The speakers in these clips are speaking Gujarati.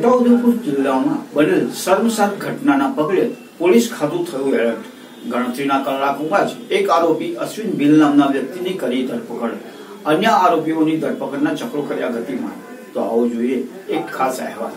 છોટાઉદેપુર જિલ્લામાં બનેલ શર્મસાર ઘટનાના પગલે પોલીસ ખાતું થયું એલર્ટ। ગણતરીના કલાકોમાં જ એક આરોપી અશ્વિન ભીલ નામના વ્યક્તિની કરી ધરપકડ। અન્ય આરોપીઓની ધરપકડના ચક્રો કર્યા ગતિમાન। તો આવો જોઈએ એક ખાસ અહેવાલ।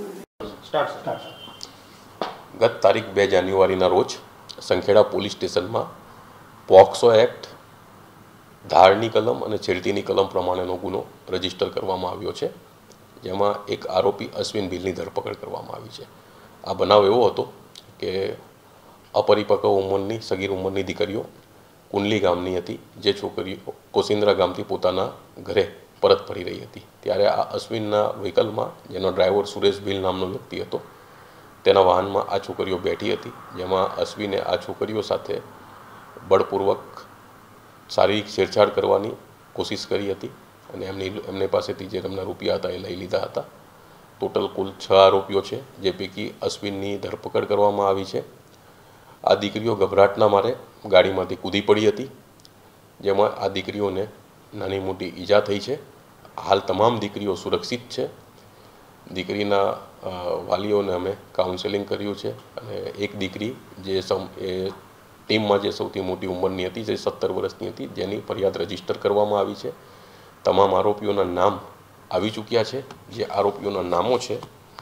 ગત તારીખ 2 જાન્યુઆરીના રોજ સંખેડા પોલીસ સ્ટેશનમાં પોક્સો એક્ટ, ધારની કલમ અને છેડતીની કલમ પ્રમાણેનો ગુનો રજીસ્ટર કરવામાં આવ્યો છે, જેમાં એક આરોપી અશ્વિન ભીલની ધરપકડ કરવામાં આવી છે। આ બનાવ એવો હતો કે અપરિપક્વ ઉંમરની સગીર ઉંમરની દીકરીઓ કુંડલી ગામની હતી, જે છોકરીઓ કોસિન્દ્રા ગામથી પોતાના ઘરે પરત ફરી રહી હતી। ત્યારે આ અશ્વિનના વ્હીકલમાં, જેનો ડ્રાઈવર સુરેશ ભીલ નામનો વ્યક્તિ હતો, તેના વાહનમાં આ છોકરીઓ બેઠી હતી, જેમાં અશ્વિને આ છોકરીઓ સાથે બળપૂર્વક શારીરિક છેડછાડ કરવાની કોશિશ કરી હતી અને એમની પાસેથી જે રકમના રૂપિયા હતા એ લઈ લીધા હતા। ટોટલ કુલ 6 આરોપીઓ છે, જે પૈકી અશ્વિનની ધરપકડ કરવામાં આવી છે। આ દીકરીઓ ગભરાટના મારે ગાડીમાંથી કૂદી પડી હતી, જેમાં આ દીકરીઓને નાની મોટી ઈજા થઈ છે। હાલ તમામ દીકરીઓ સુરક્ષિત છે। દીકરીના વાલીઓને અમે કાઉન્સેલિંગ કર્યું છે અને એક દીકરી જે ટીમમાં જે સૌથી મોટી ઉંમરની હતી, જે 17 વર્ષની હતી, જેની ફરિયાદ રજીસ્ટર કરવામાં આવી છે। તમામ આરોપીઓના નામ આવી ચૂક્યા છે। જે આરોપીઓના નામો છે: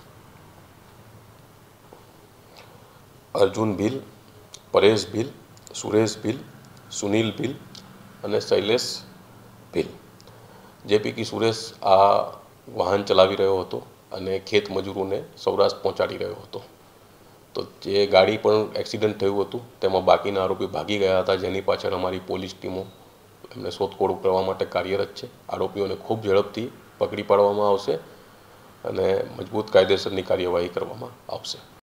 અર્જુન ભીલ, પરેશ ભીલ, સુરેશ ભીલ, સુનિલ ભીલ અને શૈલેષ ભીલ। જે પૈકી સુરેશ આ વાહન ચલાવી રહ્યો હતો અને ખેત મજૂરોને સૌરાષ્ટ્ર પહોંચાડી રહ્યો હતો। તો જે ગાડી પણ એક્સિડન્ટ થયું હતું તેમાં બાકીના આરોપી ભાગી ગયા હતા, જેની પાછળ અમારી પોલીસ ટીમો એમને શોધખોળ કરવા માટે કાર્યરત છે। આરોપીઓને ખૂબ ઝડપથી પકડી પાડવામાં આવશે અને મજબૂત કાયદેસરની કાર્યવાહી કરવામાં આવશે।